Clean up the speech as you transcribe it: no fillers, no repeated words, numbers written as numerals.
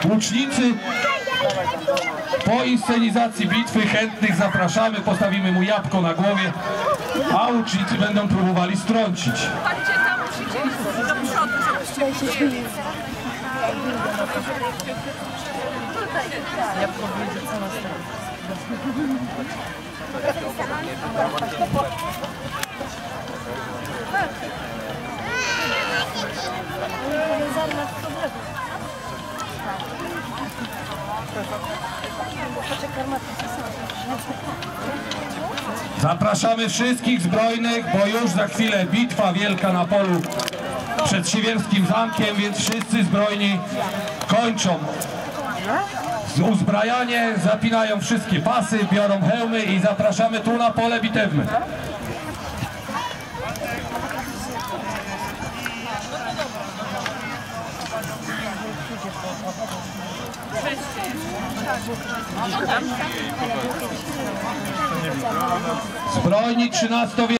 łucznicy. Po inscenizacji bitwy chętnych zapraszamy, postawimy mu jabłko na głowie, a łucznicy będą próbowali strącić. Chodźcie tam, musicie iść do przodu, żebyście widzieli. Ja powiedzieć, co nas teraz. Zapraszamy wszystkich zbrojnych, bo już za chwilę bitwa wielka na polu przed Siewierskim Zamkiem, więc wszyscy zbrojni kończą uzbrajanie, zapinają wszystkie pasy, biorą hełmy i zapraszamy tu na pole bitewne. Zbrojni 13